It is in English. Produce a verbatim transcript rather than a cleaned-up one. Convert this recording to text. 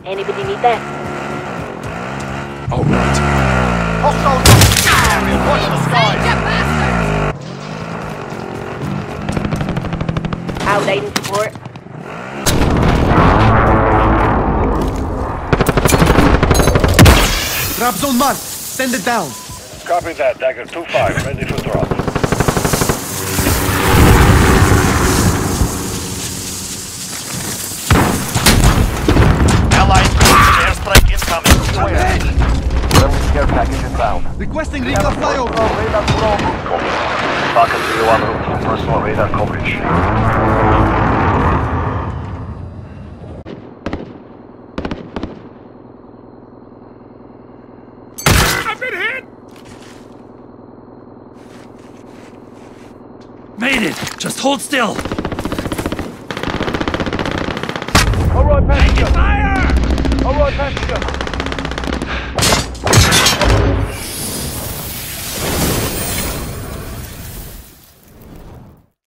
Anybody need that? All right. Hostiles on the area. Watch the skies. Out aiding support. Drop zone marked. Send it down. Copy that. Dagger two five. Ready for drop. Allied airstrike incoming. Friendly care package inbound. Requesting recon flyover. Falcon zero on route for personal radar coverage. I've been hit! Made it! Just hold still! All right, passenger. Fire! All right, passenger.